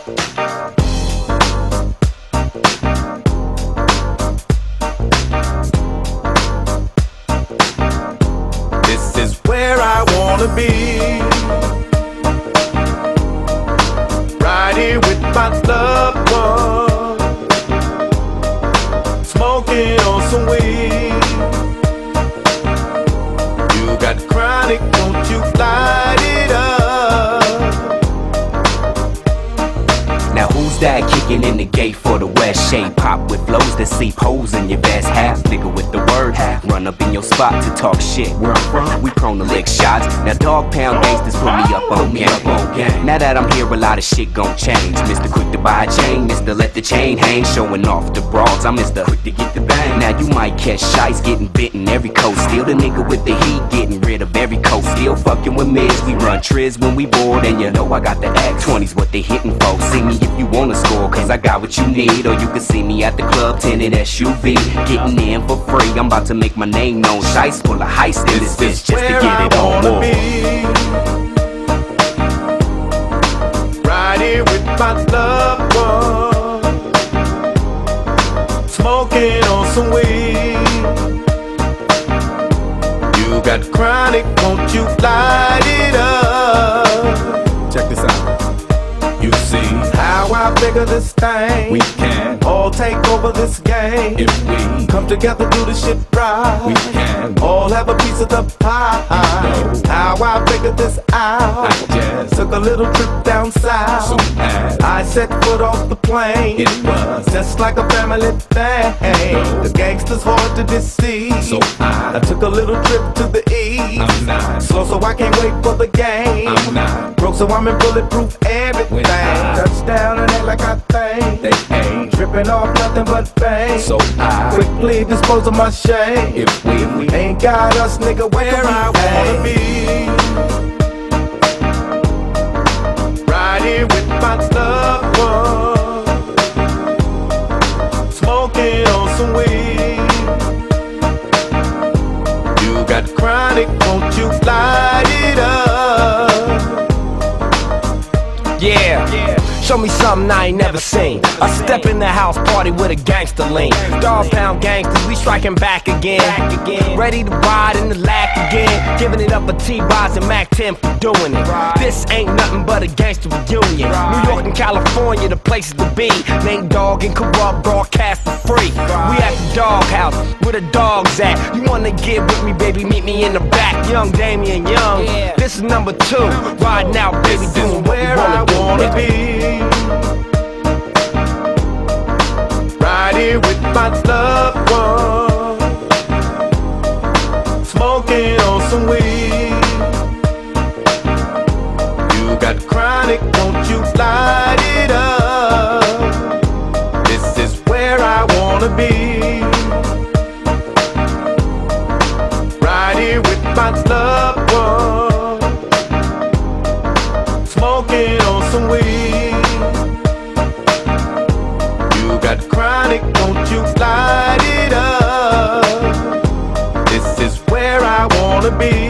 This is where I wanna be, right here with my loved one, smoking on some weed. You got chronic, don't you light it up. Now who's that kicking in the gate for the West? Shade pop with flows that seep holes in your vest. Half nigga with the word, half run up in your spot to talk shit. Where I'm from, we prone to lick shots. Now dog pound gangsters put me up on game. Now that I'm here, a lot of shit gon' change. Mr. Quick to buy a chain, Mr. Let the chain hang, showing off the broads. I'm Mr. Quick to get the bang. Now you might catch shites getting bitten every coast. Still the nigga with the heat, getting rid of every coast. Still fucking with mids, we run triz when we bored, and you know I got the X. 20's what they hitting for. See me if you wanna score, cause I got what you need. Or you can see me at the club, tinted SUV, getting in for free. I'm about to make my name known. Shice full of heist in this bitch just to get it on war. Right here with my loved one, smoking on some weed. You got chronic, won't you light it up? Check this out. You see how I figure this thing. We can all take over this game if we come together, do the shit right. We can all have a piece of the pie. You know how I figured this out. I just took a little trip down south. So I set foot off the plane. It was just like a family thing. The gangsters hard to deceive. So I took a little trip to the east. I'm not slow, so I can't wait for the game. I'm not broke, so I'm in bulletproof everything. Touchdown and act like I think they ain't tripping off nothing but fame. So I quickly dispose of my shame. If we ain't got us, nigga, where I wanna be, right here with my loved one, smoking on some weed. You got chronic, won't you light it up? Yeah. Show me something I ain't never seen. I step in the house party with a gangster lean. Dog pound gangsters, we striking back again. Ready to ride in the lack again. Giving it up for T-Boz and Mac 10 for doing it. This ain't nothing but a gangster reunion. New York and California, the places to be. Name Dog and Corrupt broadcast for free. We at the doghouse, where the dogs at. You wanna get with me, baby, meet me in the back. Young Damian Young, this is number 2. Riding out, baby, doing where I wanna be, right here with my loved one, smoking on some weed. You got chronic, don't you light it up? This is where I wanna be, right here with my loved one, smoking on some weed. You got chronic, don't you light it up? This is where I wanna be.